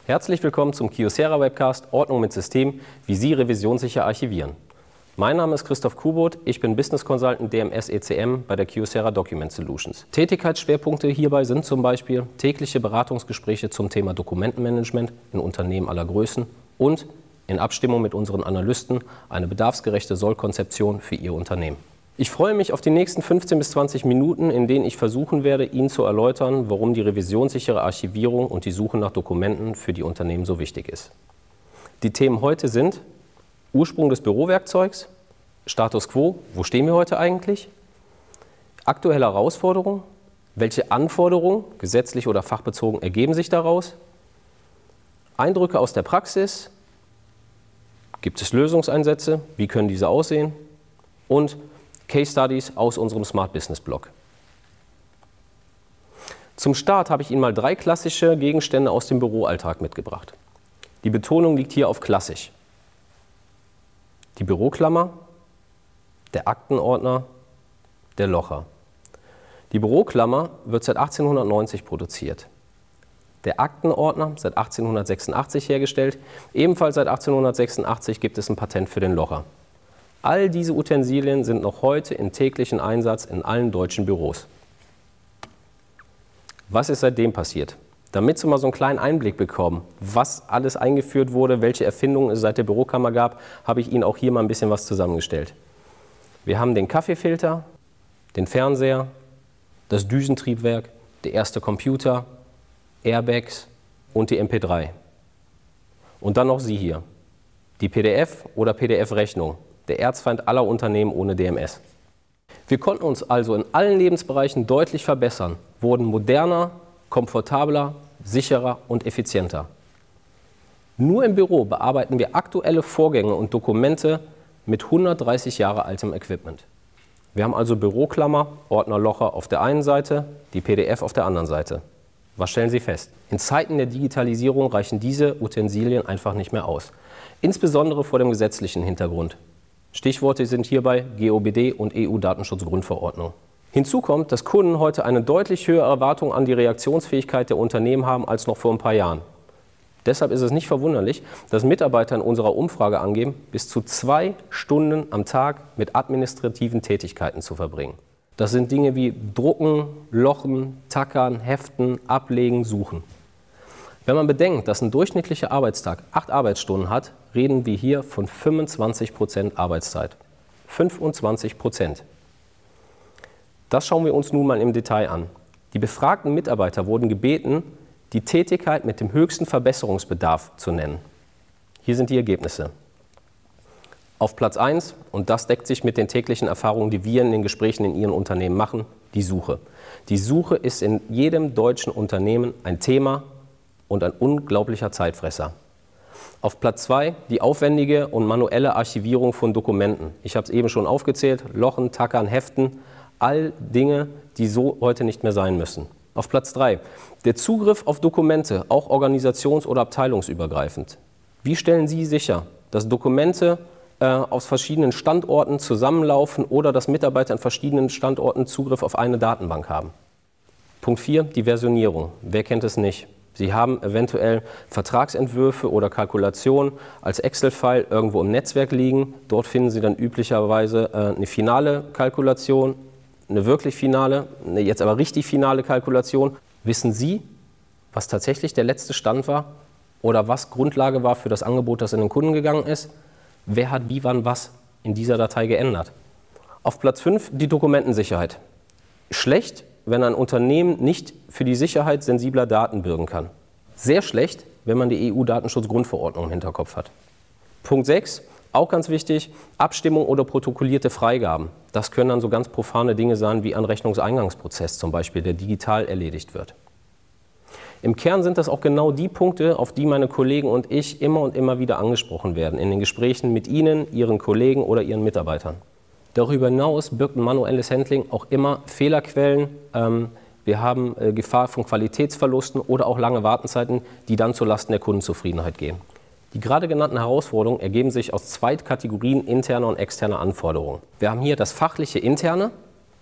Herzlich willkommen zum Kyocera Webcast Ordnung mit System, wie Sie revisionssicher archivieren. Mein Name ist Christoph Kubot, ich bin Business Consultant DMS ECM bei der Kyocera Document Solutions. Tätigkeitsschwerpunkte hierbei sind zum Beispiel tägliche Beratungsgespräche zum Thema Dokumentenmanagement in Unternehmen aller Größen und in Abstimmung mit unseren Analysten eine bedarfsgerechte Sollkonzeption für Ihr Unternehmen. Ich freue mich auf die nächsten 15 bis 20 Minuten, in denen ich versuchen werde, Ihnen zu erläutern, warum die revisionssichere Archivierung und die Suche nach Dokumenten für die Unternehmen so wichtig ist. Die Themen heute sind Ursprung des Bürowerkzeugs, Status quo, wo stehen wir heute eigentlich, aktuelle Herausforderungen, welche Anforderungen, gesetzlich oder fachbezogen, ergeben sich daraus, Eindrücke aus der Praxis, gibt es Lösungseinsätze, wie können diese aussehen und Case Studies aus unserem Smart Business Blog. Zum Start habe ich Ihnen mal 3 klassische Gegenstände aus dem Büroalltag mitgebracht. Die Betonung liegt hier auf klassisch. Die Büroklammer, der Aktenordner, der Locher. Die Büroklammer wird seit 1890 produziert. Der Aktenordner seit 1886 hergestellt. Ebenfalls seit 1886 gibt es ein Patent für den Locher. All diese Utensilien sind noch heute in täglichen Einsatz in allen deutschen Büros. Was ist seitdem passiert? Damit Sie mal so einen kleinen Einblick bekommen, was alles eingeführt wurde, welche Erfindungen es seit der Bürokammer gab, habe ich Ihnen auch hier mal ein bisschen was zusammengestellt. Wir haben den Kaffeefilter, den Fernseher, das Düsentriebwerk, der erste Computer, Airbags und die MP3. Und dann noch Sie hier, die PDF oder PDF-Rechnung. Der Erzfeind aller Unternehmen ohne DMS. Wir konnten uns also in allen Lebensbereichen deutlich verbessern, wurden moderner, komfortabler, sicherer und effizienter. Nur im Büro bearbeiten wir aktuelle Vorgänge und Dokumente mit 130 Jahre altem Equipment. Wir haben also Büroklammer, Ordner, Locher auf der einen Seite, die PDF auf der anderen Seite. Was stellen Sie fest? In Zeiten der Digitalisierung reichen diese Utensilien einfach nicht mehr aus. Insbesondere vor dem gesetzlichen Hintergrund. Stichworte sind hierbei GOBD und EU-Datenschutzgrundverordnung. Hinzu kommt, dass Kunden heute eine deutlich höhere Erwartung an die Reaktionsfähigkeit der Unternehmen haben als noch vor ein paar Jahren. Deshalb ist es nicht verwunderlich, dass Mitarbeiter in unserer Umfrage angeben, bis zu 2 Stunden am Tag mit administrativen Tätigkeiten zu verbringen. Das sind Dinge wie Drucken, Lochen, Tackern, Heften, Ablegen, Suchen. Wenn man bedenkt, dass ein durchschnittlicher Arbeitstag 8 Arbeitsstunden hat, reden wir hier von 25% Arbeitszeit. 25%. Das schauen wir uns nun mal im Detail an. Die befragten Mitarbeiter wurden gebeten, die Tätigkeit mit dem höchsten Verbesserungsbedarf zu nennen. Hier sind die Ergebnisse. Auf Platz 1, und das deckt sich mit den täglichen Erfahrungen, die wir in den Gesprächen in Ihren Unternehmen machen, die Suche. Die Suche ist in jedem deutschen Unternehmen ein Thema und ein unglaublicher Zeitfresser. Auf Platz 2 die aufwendige und manuelle Archivierung von Dokumenten. Ich habe es eben schon aufgezählt, Lochen, Tackern, Heften, all Dinge, die so heute nicht mehr sein müssen. Auf Platz 3 der Zugriff auf Dokumente, auch organisations- oder abteilungsübergreifend. Wie stellen Sie sicher, dass Dokumente aus verschiedenen Standorten zusammenlaufen oder dass Mitarbeiter an verschiedenen Standorten Zugriff auf eine Datenbank haben? Punkt 4 die Versionierung. Wer kennt es nicht? Sie haben eventuell Vertragsentwürfe oder Kalkulationen als Excel-File irgendwo im Netzwerk liegen. Dort finden Sie dann üblicherweise eine finale Kalkulation, eine wirklich finale, eine jetzt aber richtig finale Kalkulation. Wissen Sie, was tatsächlich der letzte Stand war oder was Grundlage war für das Angebot, das in den Kunden gegangen ist? Wer hat wie, wann, was in dieser Datei geändert? Auf Platz 5 die Dokumentensicherheit. Schlecht, wenn ein Unternehmen nicht für die Sicherheit sensibler Daten bürgen kann. Sehr schlecht, wenn man die EU-Datenschutzgrundverordnung im Hinterkopf hat. Punkt 6, auch ganz wichtig, Abstimmung oder protokollierte Freigaben. Das können dann so ganz profane Dinge sein wie ein Rechnungseingangsprozess zum Beispiel, der digital erledigt wird. Im Kern sind das auch genau die Punkte, auf die meine Kollegen und ich immer und immer wieder angesprochen werden in den Gesprächen mit Ihnen, Ihren Kollegen oder Ihren Mitarbeitern. Darüber hinaus birgt ein manuelles Handling auch immer Fehlerquellen. Wir haben Gefahr von Qualitätsverlusten oder auch lange Wartezeiten, die dann zulasten der Kundenzufriedenheit gehen. Die gerade genannten Herausforderungen ergeben sich aus 2 Kategorien interner und externer Anforderungen. Wir haben hier das fachliche Interne,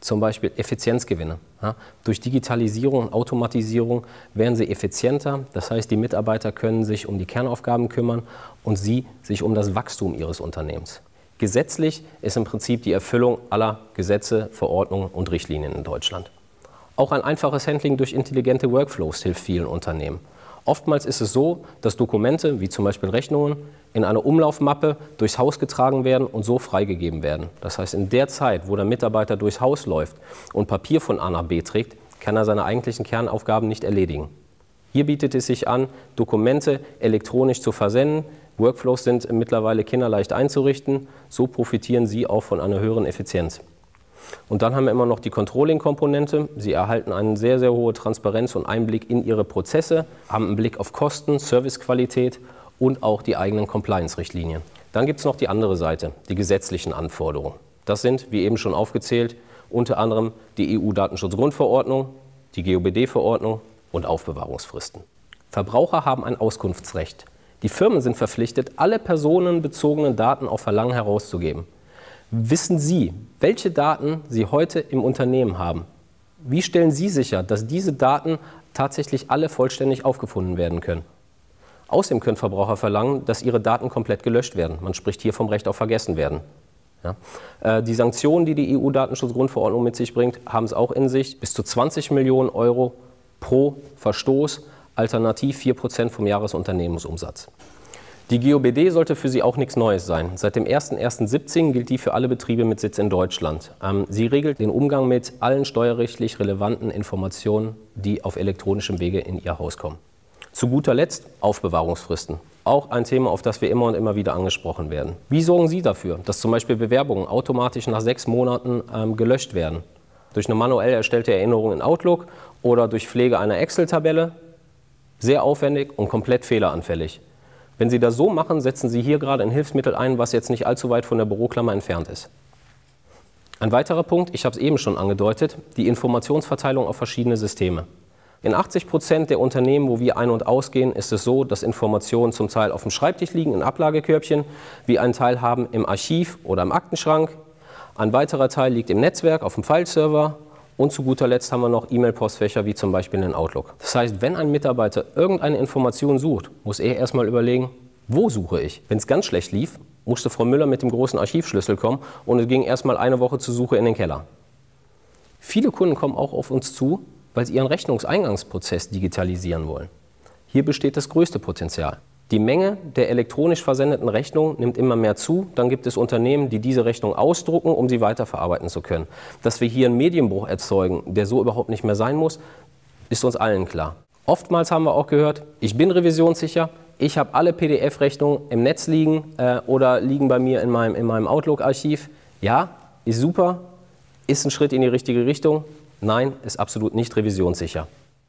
Zum Beispiel Effizienzgewinne. Ja, durch Digitalisierung und Automatisierung werden sie effizienter. Das heißt, die Mitarbeiter können sich um die Kernaufgaben kümmern und sie sich um das Wachstum ihres Unternehmens. Gesetzlich ist im Prinzip die Erfüllung aller Gesetze, Verordnungen und Richtlinien in Deutschland. Auch ein einfaches Handling durch intelligente Workflows hilft vielen Unternehmen. Oftmals ist es so, dass Dokumente, wie zum Beispiel Rechnungen, in eine Umlaufmappe durchs Haus getragen werden und so freigegeben werden. Das heißt, in der Zeit, wo der Mitarbeiter durchs Haus läuft und Papier von A nach B trägt, kann er seine eigentlichen Kernaufgaben nicht erledigen. Hier bietet es sich an, Dokumente elektronisch zu versenden. Workflows sind mittlerweile kinderleicht einzurichten. So profitieren Sie auch von einer höheren Effizienz. Und dann haben wir immer noch die Controlling-Komponente. Sie erhalten eine sehr, sehr hohe Transparenz und Einblick in Ihre Prozesse, haben einen Blick auf Kosten, Servicequalität und auch die eigenen Compliance-Richtlinien. Dann gibt es noch die andere Seite, die gesetzlichen Anforderungen. Das sind, wie eben schon aufgezählt, unter anderem die EU-Datenschutzgrundverordnung, die GOBD-Verordnung und Aufbewahrungsfristen. Verbraucher haben ein Auskunftsrecht. Die Firmen sind verpflichtet, alle personenbezogenen Daten auf Verlangen herauszugeben. Wissen Sie, welche Daten Sie heute im Unternehmen haben? Wie stellen Sie sicher, dass diese Daten tatsächlich alle vollständig aufgefunden werden können? Außerdem können Verbraucher verlangen, dass ihre Daten komplett gelöscht werden. Man spricht hier vom Recht auf Vergessenwerden. Ja. Die Sanktionen, die die EU-Datenschutzgrundverordnung mit sich bringt, haben es auch in sich. Bis zu 20 Millionen Euro pro Verstoß, alternativ 4% vom Jahresunternehmensumsatz. Die GOBD sollte für Sie auch nichts Neues sein. Seit dem 01.01.2017 gilt die für alle Betriebe mit Sitz in Deutschland. Sie regelt den Umgang mit allen steuerrechtlich relevanten Informationen, die auf elektronischem Wege in Ihr Haus kommen. Zu guter Letzt Aufbewahrungsfristen. Auch ein Thema, auf das wir immer und immer wieder angesprochen werden. Wie sorgen Sie dafür, dass zum Beispiel Bewerbungen automatisch nach 6 Monaten gelöscht werden? Durch eine manuell erstellte Erinnerung in Outlook oder durch Pflege einer Excel-Tabelle? Sehr aufwendig und komplett fehleranfällig. Wenn Sie das so machen, setzen Sie hier gerade ein Hilfsmittel ein, was jetzt nicht allzu weit von der Büroklammer entfernt ist. Ein weiterer Punkt, ich habe es eben schon angedeutet, die Informationsverteilung auf verschiedene Systeme. In 80% der Unternehmen, wo wir ein- und ausgehen, ist es so, dass Informationen zum Teil auf dem Schreibtisch liegen, in Ablagekörbchen, wir einen Teil haben im Archiv oder im Aktenschrank, ein weiterer Teil liegt im Netzwerk, auf dem Fileserver und zu guter Letzt haben wir noch E-Mail-Postfächer wie zum Beispiel in Outlook. Das heißt, wenn ein Mitarbeiter irgendeine Information sucht, muss er erstmal überlegen, wo suche ich? Wenn es ganz schlecht lief, musste Frau Müller mit dem großen Archivschlüssel kommen und es ging erstmal eine Woche zur Suche in den Keller. Viele Kunden kommen auch auf uns zu, weil sie ihren Rechnungseingangsprozess digitalisieren wollen. Hier besteht das größte Potenzial. Die Menge der elektronisch versendeten Rechnungen nimmt immer mehr zu. Dann gibt es Unternehmen, die diese Rechnung ausdrucken, um sie weiterverarbeiten zu können. Dass wir hier einen Medienbruch erzeugen, der so überhaupt nicht mehr sein muss, ist uns allen klar. Oftmals haben wir auch gehört, ich bin revisionssicher, ich habe alle PDF-Rechnungen im Netz liegen oder liegen bei mir in meinem Outlook-Archiv. Ja, ist super, ist ein Schritt in die richtige Richtung. Nein, ist absolut nicht revisionssicher.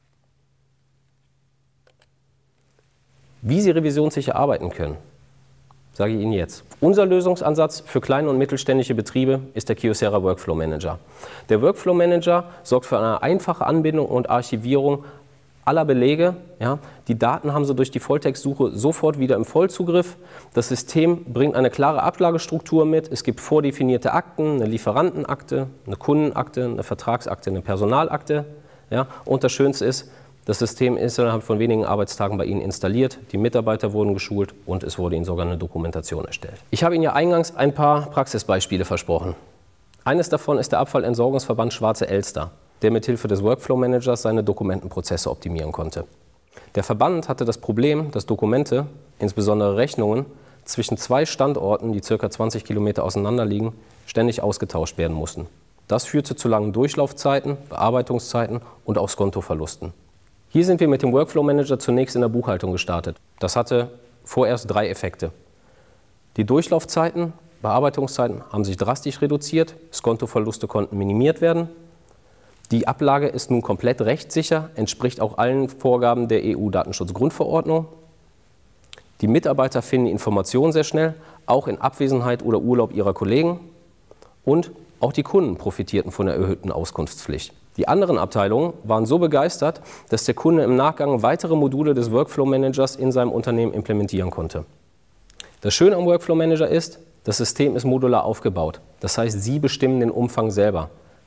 Wie Sie revisionssicher arbeiten können, sage ich Ihnen jetzt. Unser Lösungsansatz für kleine und mittelständische Betriebe ist der Kyocera Workflow Manager. Der Workflow Manager sorgt für eine einfache Anbindung und Archivierung aller Belege. Ja. Die Daten haben Sie durch die Volltextsuche sofort wieder im Vollzugriff. Das System bringt eine klare Ablagestruktur mit. Es gibt vordefinierte Akten, eine Lieferantenakte, eine Kundenakte, eine Vertragsakte, eine Personalakte. Ja. Und das Schönste ist, das System ist innerhalb von wenigen Arbeitstagen bei Ihnen installiert, die Mitarbeiter wurden geschult und es wurde Ihnen sogar eine Dokumentation erstellt. Ich habe Ihnen ja eingangs ein paar Praxisbeispiele versprochen. Eines davon ist der Abfallentsorgungsverband Schwarze Elster, der mithilfe des Workflow Managers seine Dokumentenprozesse optimieren konnte. Der Verband hatte das Problem, dass Dokumente, insbesondere Rechnungen, zwischen 2 Standorten, die ca. 20 Kilometer auseinander liegen, ständig ausgetauscht werden mussten. Das führte zu langen Durchlaufzeiten, Bearbeitungszeiten und auch Skontoverlusten. Hier sind wir mit dem Workflow Manager zunächst in der Buchhaltung gestartet. Das hatte vorerst 3 Effekte. Die Durchlaufzeiten, Bearbeitungszeiten haben sich drastisch reduziert, Skontoverluste konnten minimiert werden. Die Ablage ist nun komplett rechtssicher, entspricht auch allen Vorgaben der EU-Datenschutzgrundverordnung. Die Mitarbeiter finden die Informationen sehr schnell, auch in Abwesenheit oder Urlaub ihrer Kollegen. Und auch die Kunden profitierten von der erhöhten Auskunftspflicht. Die anderen Abteilungen waren so begeistert, dass der Kunde im Nachgang weitere Module des Workflow Managers in seinem Unternehmen implementieren konnte. Das Schöne am Workflow Manager ist, das System ist modular aufgebaut. Das heißt, Sie bestimmen den Umfang selber.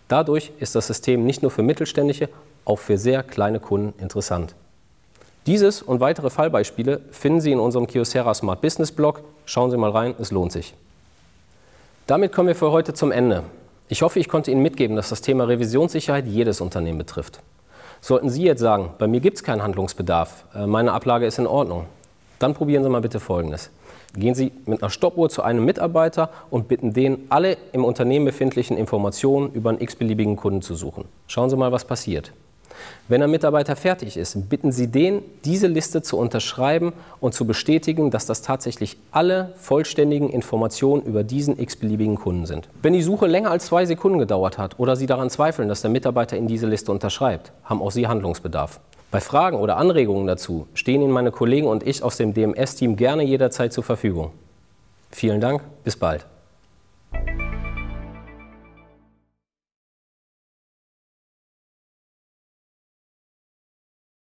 Dadurch ist das System nicht nur für mittelständische, auch für sehr kleine Kunden interessant. Dieses und weitere Fallbeispiele finden Sie in unserem Kyocera Smart Business Blog. Schauen Sie mal rein, es lohnt sich. Damit kommen wir für heute zum Ende. Ich hoffe, ich konnte Ihnen mitgeben, dass das Thema Revisionssicherheit jedes Unternehmen betrifft. Sollten Sie jetzt sagen, bei mir gibt es keinen Handlungsbedarf, meine Ablage ist in Ordnung, dann probieren Sie mal bitte Folgendes. Gehen Sie mit einer Stoppuhr zu einem Mitarbeiter und bitten den, alle im Unternehmen befindlichen Informationen über einen x-beliebigen Kunden zu suchen. Schauen Sie mal, was passiert. Wenn ein Mitarbeiter fertig ist, bitten Sie den, diese Liste zu unterschreiben und zu bestätigen, dass das tatsächlich alle vollständigen Informationen über diesen x-beliebigen Kunden sind. Wenn die Suche länger als 2 Sekunden gedauert hat oder Sie daran zweifeln, dass der Mitarbeiter in diese Liste unterschreibt, haben auch Sie Handlungsbedarf. Bei Fragen oder Anregungen dazu stehen Ihnen meine Kollegen und ich aus dem DMS-Team gerne jederzeit zur Verfügung. Vielen Dank, bis bald.